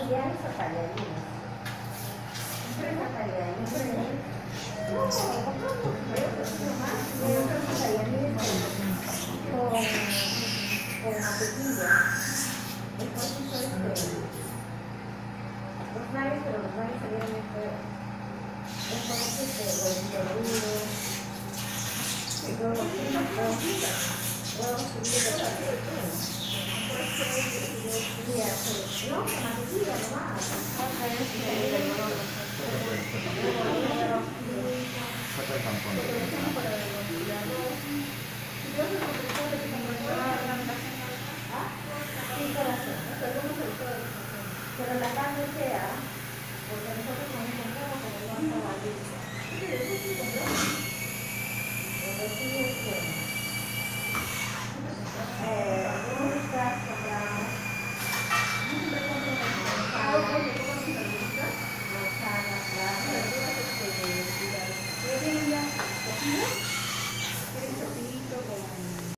familiares o tallarines. Empresas tallarines. No, compramos empresas nomás. Y hay otros tallarines con mantequilla. Después hizo los naves, pero los naves salieron muy feos. Entonces, huevito duro, y todo lo que es huevos fritos, no, con mantequilla nomás. Pero la carne sea, porque nosotros no compramos como no estaba listo. Sí, eso sí compramos. Pero sí,